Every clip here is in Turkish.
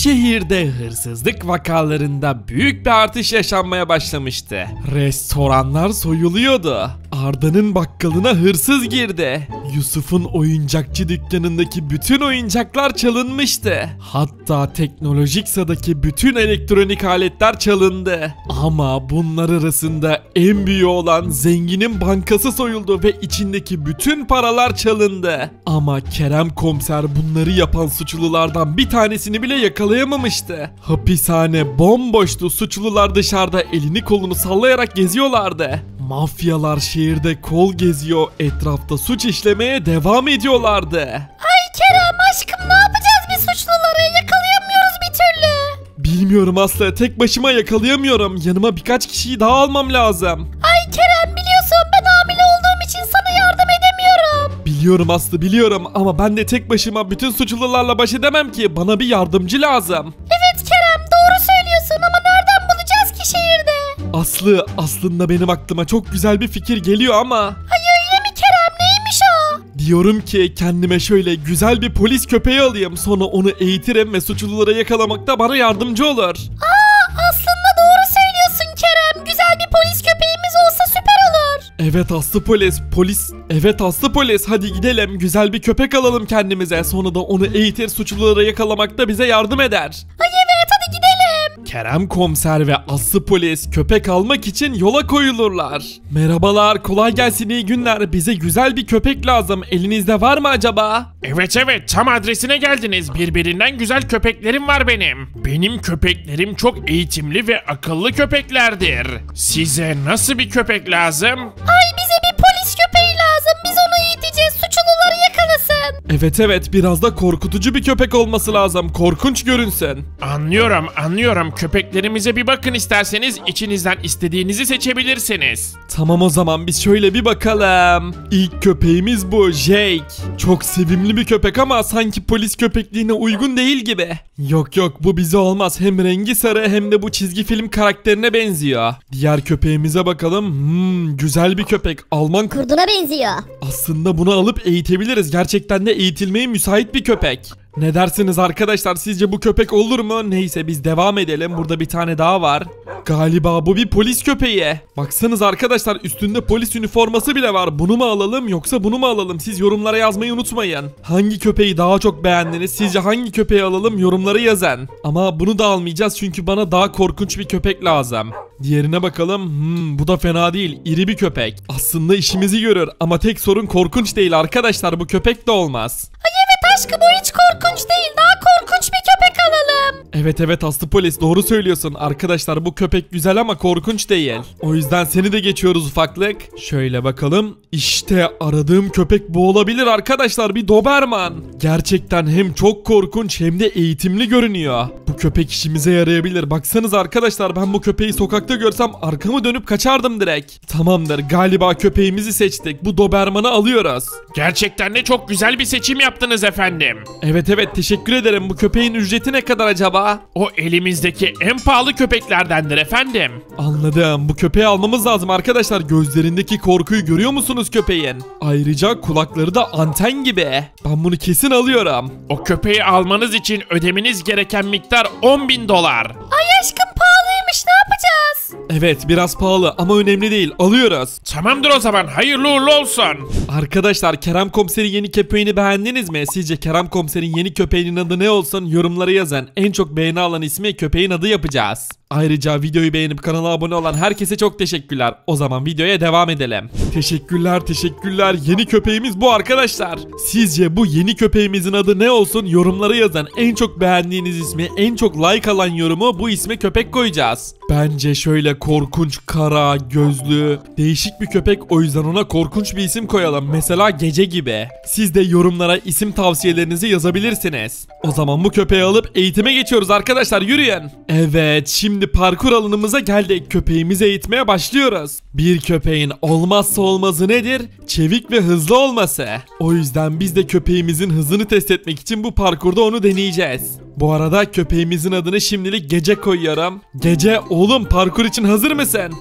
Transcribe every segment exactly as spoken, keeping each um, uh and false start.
Şehirde hırsızlık vakalarında büyük bir artış yaşanmaya başlamıştı. Restoranlar soyuluyordu. Arda'nın bakkalına hırsız girdi. Yusuf'un oyuncakçı dükkanındaki bütün oyuncaklar çalınmıştı. Hatta Teknolojiksa'daki bütün elektronik aletler çalındı. Ama bunlar arasında en büyüğü olan zenginin bankası soyuldu ve içindeki bütün paralar çalındı. Ama Kerem Komiser bunları yapan suçlulardan bir tanesini bile yakalayamamıştı. Hapishane bomboştu, suçlular dışarıda elini kolunu sallayarak geziyorlardı. Mafyalar şehirde kol geziyor, etrafta suç işlemeye devam ediyorlardı. Ay Kerem aşkım, ne yapacağız biz suçluları? Yakalayamıyoruz bir türlü. Bilmiyorum Aslı, tek başıma yakalayamıyorum. Yanıma birkaç kişiyi daha almam lazım. Ay Kerem, biliyorsun ben hamile olduğum için sana yardım edemiyorum. Biliyorum Aslı, biliyorum ama ben de tek başıma bütün suçlularla baş edemem ki. Bana bir yardımcı lazım. Evet Kerem, doğru söylüyorsun ama nereden bulacağız ki şehirde? Aslı, aslında benim aklıma çok güzel bir fikir geliyor ama... Ay öyle mi Kerem, neymiş o? Diyorum ki kendime şöyle güzel bir polis köpeği alayım, sonra onu eğitirim ve suçluları yakalamakta bana yardımcı olur. Aa, aslında doğru söylüyorsun Kerem, güzel bir polis köpeğimiz olsa süper olur. Evet Aslı polis, polis, evet Aslı polis, hadi gidelim, güzel bir köpek alalım kendimize, sonra da onu eğitir, suçluları yakalamakta bize yardım eder. Ay evet, hadi gidelim. Kerem Komiser ve Aslı polis köpek almak için yola koyulurlar. Merhabalar, kolay gelsin, iyi günler. Bize güzel bir köpek lazım. Elinizde var mı acaba? Evet evet, tam adresine geldiniz. Birbirinden güzel köpeklerim var benim. Benim köpeklerim çok eğitimli ve akıllı köpeklerdir. Size nasıl bir köpek lazım? Ay bize bir polis köpeği lazım. Biz onu eğiteceğiz, suçluları yakalasın. Evet evet, biraz da korkutucu bir köpek olması lazım. Korkunç görünsün. Anlıyorum anlıyorum. Köpeklerimize bir bakın isterseniz, içinizden istediğinizi seçebilirsiniz. Tamam, o zaman biz şöyle bir bakalım. İlk köpeğimiz bu, Jake. Çok sevimli bir köpek ama sanki polis köpekliğine uygun değil gibi. Yok yok, bu bize olmaz. Hem rengi sarı hem de bu çizgi film karakterine benziyor. Diğer köpeğimize bakalım. Hmm, güzel bir köpek. Alman Kurduna benziyor. Aslında bunu alıp eğitebiliriz. Gerçekten de eğitilmeye müsait bir köpek. Ne dersiniz arkadaşlar? Sizce bu köpek olur mu? Neyse biz devam edelim. Burada bir tane daha var. Galiba bu bir polis köpeği. Baksanız arkadaşlar, üstünde polis üniforması bile var. Bunu mu alalım yoksa bunu mu alalım? Siz yorumlara yazmayı unutmayın. Hangi köpeği daha çok beğendiniz? Sizce hangi köpeği alalım? Yorumlara yazın. Ama bunu da almayacağız çünkü bana daha korkunç bir köpek lazım. Diğerine bakalım. Hmm, bu da fena değil. İri bir köpek. Aslında işimizi görür ama tek sorun korkunç değil arkadaşlar. Bu köpek de olmaz. Ay evet aşkım, o hiç korkunç değil. Daha korkunç bir köpek alalım. Evet evet Aslı polis, doğru söylüyorsun. Arkadaşlar bu köpek güzel ama korkunç değil. O yüzden seni de geçiyoruz ufaklık. Şöyle bakalım. İşte aradığım köpek bu olabilir arkadaşlar. Bir Doberman. Gerçekten hem çok korkunç hem de eğitimli görünüyor. Bu köpek işimize yarayabilir. Baksanız arkadaşlar, ben bu köpeği sokakta görsem arkamı dönüp kaçardım direkt. Tamamdır, galiba köpeğimizi seçtik. Bu Doberman'ı alıyoruz. Gerçekten de çok güzel bir seçim yaptınız efendim. Evet evet, teşekkür ederim. Bu köpeğin ücreti ne kadar acaba? O elimizdeki en pahalı köpeklerdendir efendim. Anladım. Bu köpeği almamız lazım arkadaşlar. Gözlerindeki korkuyu görüyor musunuz köpeğin? Ayrıca kulakları da anten gibi. Ben bunu kesin alıyorum. O köpeği almanız için ödemeniz gereken miktar on bin dolar. Ay aşkım, pahalıymış, ne yapacağız? Evet, biraz pahalı ama önemli değil. Alıyoruz. Tamamdır o zaman, hayırlı uğurlu olsun. Arkadaşlar, Kerem Komiser'in yeni köpeğini beğendiniz mi? Sizce Kerem Komiser'in yeni köpeğinin adı ne olsun? Yorumlara yazın. En çok beğeni alan ismi köpeğin adı yapacağız. Ayrıca videoyu beğenip kanala abone olan herkese çok teşekkürler. O zaman videoya devam edelim. Teşekkürler teşekkürler. Yeni köpeğimiz bu arkadaşlar. Sizce bu yeni köpeğimizin adı ne olsun? Yorumlara yazın. En çok beğendiğiniz ismi, en çok like alan yorumu bu isme köpek koyacağız. Bence şöyle korkunç, kara, gözlü, değişik bir köpek, o yüzden ona korkunç bir isim koyalım. Mesela Gece gibi. Siz de yorumlara isim tavsiyelerinizi yazabilirsiniz. O zaman bu köpeği alıp eğitime geçiyoruz arkadaşlar, yürüyün. Evet, şimdi parkur alanımıza geldik. Köpeğimizi eğitmeye başlıyoruz. Bir köpeğin olmazsa olmazı nedir? Çevik ve hızlı olması. O yüzden biz de köpeğimizin hızını test etmek için bu parkurda onu deneyeceğiz. Bu arada köpeğimizin adını şimdilik Gece koyuyorum. Gece, oğlum parkur için hazır mısın?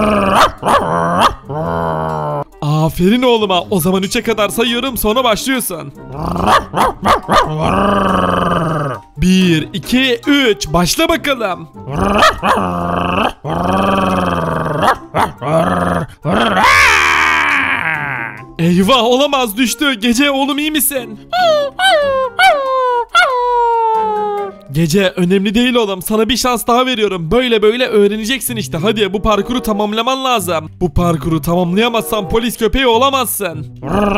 Aferin oğluma. O zaman üçe kadar sayıyorum, sonra başlıyorsun. bir, iki, üç. Başla bakalım. Eyvah, olamaz, düştü. Gece oğlum iyi misin? Gece önemli değil oğlum, sana bir şans daha veriyorum. Böyle böyle öğreneceksin işte. Hadi bu parkuru tamamlaman lazım. Bu parkuru tamamlayamazsan polis köpeği olamazsın.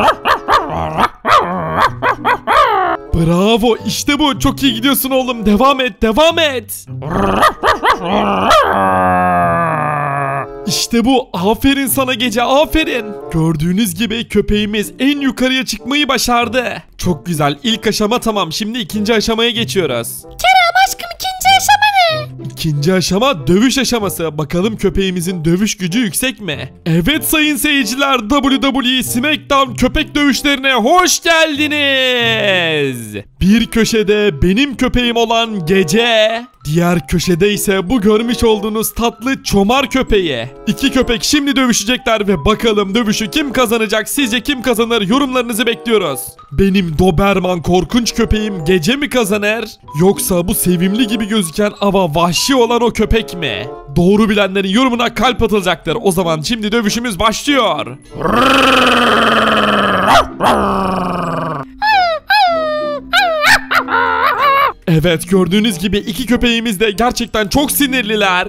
Bravo, işte bu. Çok iyi gidiyorsun oğlum. Devam et, devam et. İşte bu. Aferin sana Gece, aferin. Gördüğünüz gibi köpeğimiz en yukarıya çıkmayı başardı. Çok güzel. İlk aşama tamam. Şimdi ikinci aşamaya geçiyoruz. Kerem aşkım, ikinci aşama ne? İkinci aşama dövüş aşaması. Bakalım köpeğimizin dövüş gücü yüksek mi? Evet sayın seyirciler, W W E SmackDown köpek dövüşlerine hoş geldiniz. Bir köşede benim köpeğim olan Gece, diğer köşede ise bu görmüş olduğunuz tatlı çomar köpeği. İki köpek şimdi dövüşecekler ve bakalım dövüşü kim kazanacak? Sizce kim kazanır? Yorumlarınızı bekliyoruz. Benim Doberman korkunç köpeğim Gece mi kazanır? Yoksa bu sevimli gibi gözüken ama vahşi olan o köpek mi? Doğru bilenlerin yorumuna kalp atılacaktır. O zaman şimdi dövüşümüz başlıyor. Evet, gördüğünüz gibi iki köpeğimiz de gerçekten çok sinirliler.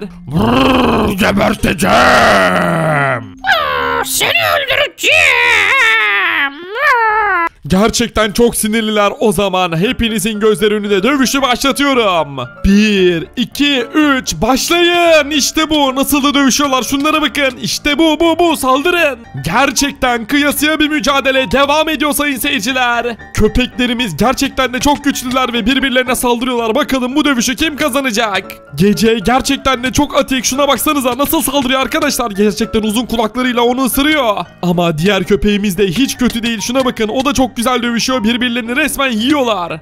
Geberteceğim. Seni öldüreceğim. Gerçekten çok sinirliler. O zaman hepinizin gözleri önünde dövüşü başlatıyorum. bir, iki, üç, başlayın. İşte bu. Nasıl da dövüşüyorlar, şunlara bakın. İşte bu, bu, bu. Saldırın. Gerçekten kıyasıya bir mücadele devam ediyor sayın seyirciler. Köpeklerimiz gerçekten de çok güçlüler ve birbirlerine saldırıyorlar. Bakalım bu dövüşü kim kazanacak? Gece gerçekten de çok atik. Şuna baksanıza nasıl saldırıyor arkadaşlar. Gerçekten uzun kulaklarıyla onu ısırıyor. Ama diğer köpeğimiz de hiç kötü değil. Şuna bakın, o da çok güzel dövüşüyor. Birbirlerini resmen yiyorlar.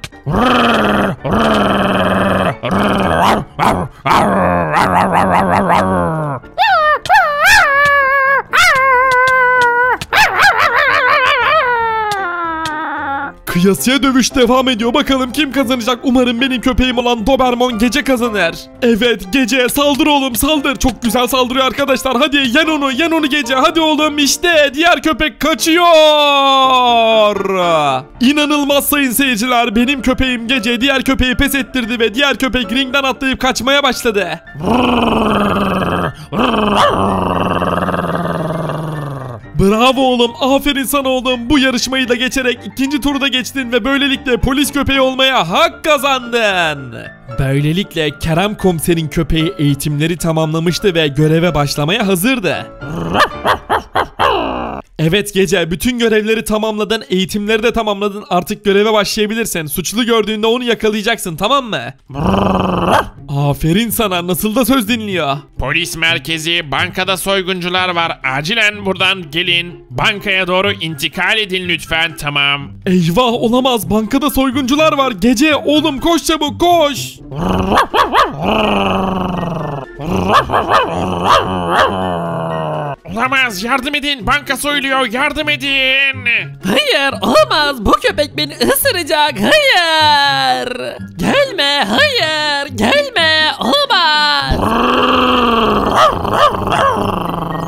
Kıyasıya dövüş devam ediyor. Bakalım kim kazanacak? Umarım benim köpeğim olan Doberman Gece kazanır. Evet Gece, saldır oğlum, saldır. Çok güzel saldırıyor arkadaşlar. Hadi yen onu, yen onu Gece. Hadi oğlum, işte diğer köpek kaçıyor. İnanılmaz sayın seyirciler. Benim köpeğim Gece diğer köpeği pes ettirdi ve diğer köpek ringden atlayıp kaçmaya başladı. Bravo oğlum, aferin sana oğlum. Bu yarışmayı da geçerek ikinci turda geçtin ve böylelikle polis köpeği olmaya hak kazandın. Böylelikle Kerem Komiser'in köpeği eğitimleri tamamlamıştı ve göreve başlamaya hazırdı. Evet Gece, bütün görevleri tamamladın, eğitimleri de tamamladın. Artık göreve başlayabilirsin. Suçlu gördüğünde onu yakalayacaksın, tamam mı? Aferin sana, nasıl da söz dinliyor. Polis merkezi, bankada soyguncular var. Acilen buradan gelin. Bankaya doğru intikal edin lütfen, tamam. Eyvah, olamaz, bankada soyguncular var. Gece oğlum, koş çabuk, koş. Olamaz, yardım edin, banka soyuluyor, yardım edin. Hayır, olamaz, bu köpek beni ısıracak, hayır. Gelme, hayır, gelme, olamaz.